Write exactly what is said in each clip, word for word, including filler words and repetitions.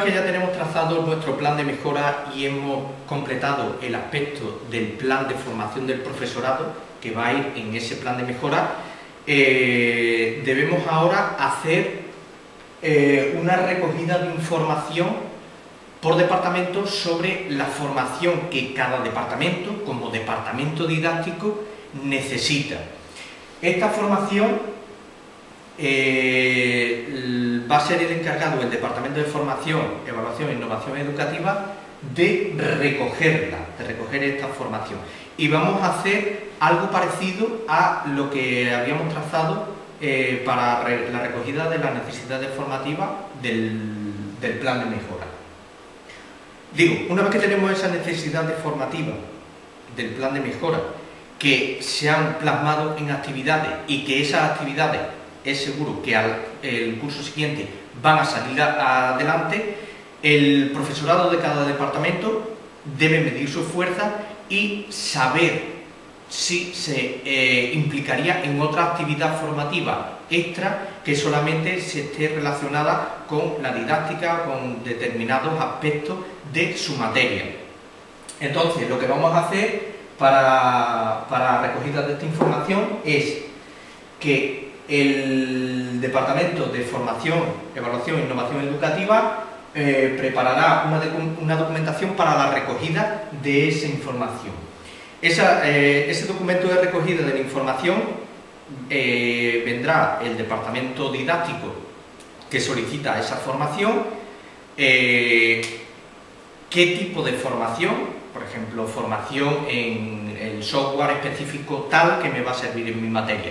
que ya tenemos trazado nuestro plan de mejora y hemos completado el aspecto del plan de formación del profesorado, que va a ir en ese plan de mejora, eh, debemos ahora hacer eh, una recogida de información por departamento sobre la formación que cada departamento, como departamento didáctico, necesita. Esta formación Eh, va a ser el encargado del Departamento de Formación, Evaluación e Innovación Educativa de recogerla, de recoger esta formación. Y vamos a hacer algo parecido a lo que habíamos trazado eh, para re, la recogida de las necesidades formativas del, del plan de mejora. Digo, una vez que tenemos esas necesidades formativas del plan de mejora que se han plasmado en actividades y que esas actividades es seguro que al el curso siguiente van a salir a, adelante, el profesorado de cada departamento debe medir su fuerza y saber si se eh, implicaría en otra actividad formativa extra que solamente se esté relacionada con la didáctica, con determinados aspectos de su materia. Entonces, lo que vamos a hacer para, para recogida de esta información es que el Departamento de Formación, Evaluación e Innovación Educativa eh, preparará una, una documentación para la recogida de esa información. Esa, eh, ese documento de recogida de la información eh, vendrá el Departamento Didáctico que solicita esa formación, eh, qué tipo de formación, por ejemplo, formación en el software específico tal que me va a servir en mi materia,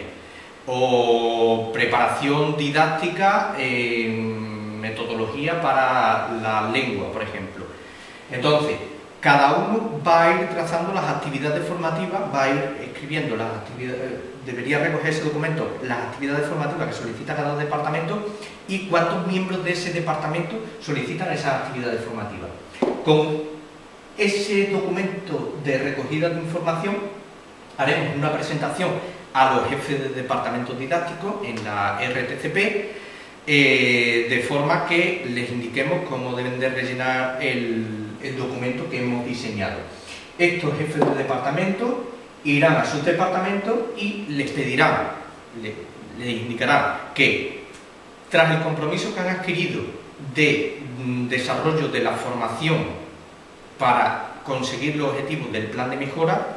o preparación didáctica en metodología para la lengua, por ejemplo. Entonces, cada uno va a ir trazando las actividades formativas, va a ir escribiendo las actividades, debería recoger ese documento, las actividades formativas que solicita cada departamento y cuántos miembros de ese departamento solicitan esas actividades formativas. Con ese documento de recogida de información haremos una presentación a los jefes de departamentos didácticos en la R T C P, eh, de forma que les indiquemos cómo deben de rellenar el, el documento que hemos diseñado. Estos jefes de departamento irán a sus departamentos y les pedirán, les, les indicarán que tras el compromiso que han adquirido de mm, desarrollo de la formación para conseguir los objetivos del plan de mejora,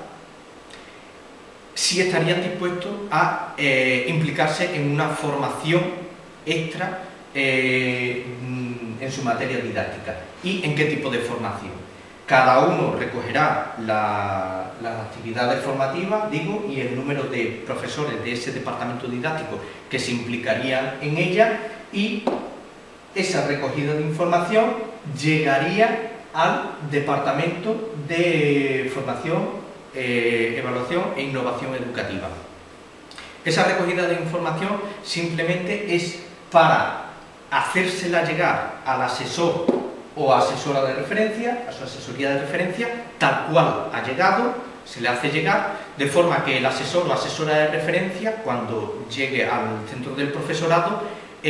si estarían dispuestos a eh, implicarse en una formación extra eh, en su materia didáctica y en qué tipo de formación. Cada uno recogerá la, las actividades formativas, digo, y el número de profesores de ese departamento didáctico que se implicarían en ella, y esa recogida de información llegaría al Departamento de Formación, Eh, evaluación e innovación educativa. Esa recogida de información simplemente es para hacérsela llegar al asesor o asesora de referencia, a su asesoría de referencia, tal cual ha llegado, se le hace llegar, de forma que el asesor o asesora de referencia, cuando llegue al centro del profesorado,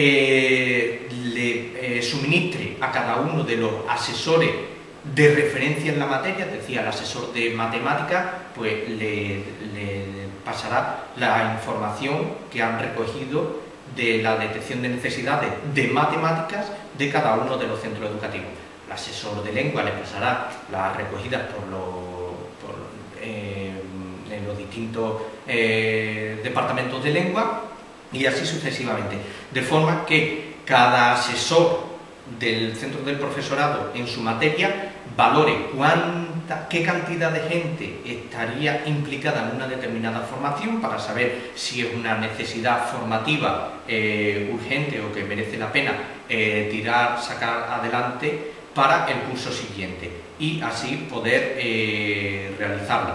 eh, le eh, suministre a cada uno de los asesores de referencia en la materia, es decir, al asesor de matemáticas, pues le, le pasará la información que han recogido de la detección de necesidades de matemáticas de cada uno de los centros educativos. El asesor de lengua le pasará las recogidas por los, por, eh, en los distintos eh, departamentos de lengua, y así sucesivamente, de forma que cada asesor del centro del profesorado en su materia valore cuánta, qué cantidad de gente estaría implicada en una determinada formación, para saber si es una necesidad formativa eh, urgente o que merece la pena eh, tirar, sacar adelante para el curso siguiente, y así poder eh, realizarla.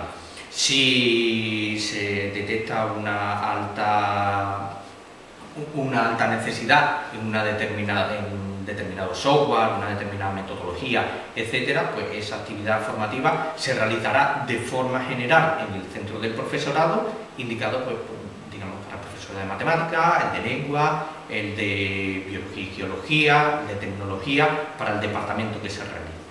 Si se detecta una alta, una alta necesidad en una determinada en un determinado software, una determinada metodología, etcétera, pues esa actividad formativa se realizará de forma general en el centro del profesorado, indicado pues, digamos, para profesorado profesores de matemáticas, el de lengua, el de biología y geología, el de tecnología, para el departamento que se realiza.